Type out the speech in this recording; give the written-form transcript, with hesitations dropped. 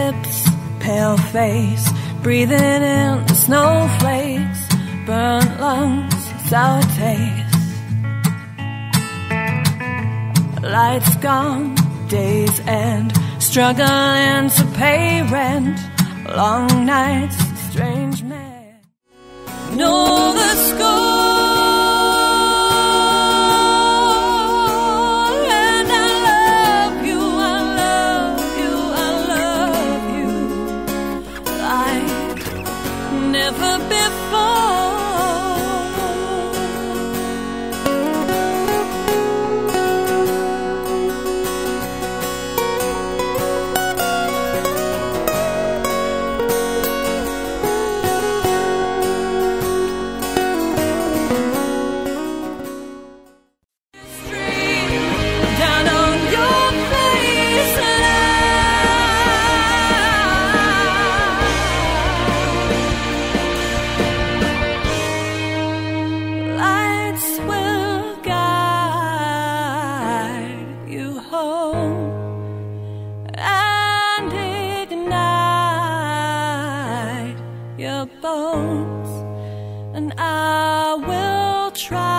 lips, pale face, breathing in the snowflakes, burnt lungs, sour taste. Lights gone, days end, struggling to pay rent, long nights, strange men. Know the score. Never before. And ignite your bones, and I will try.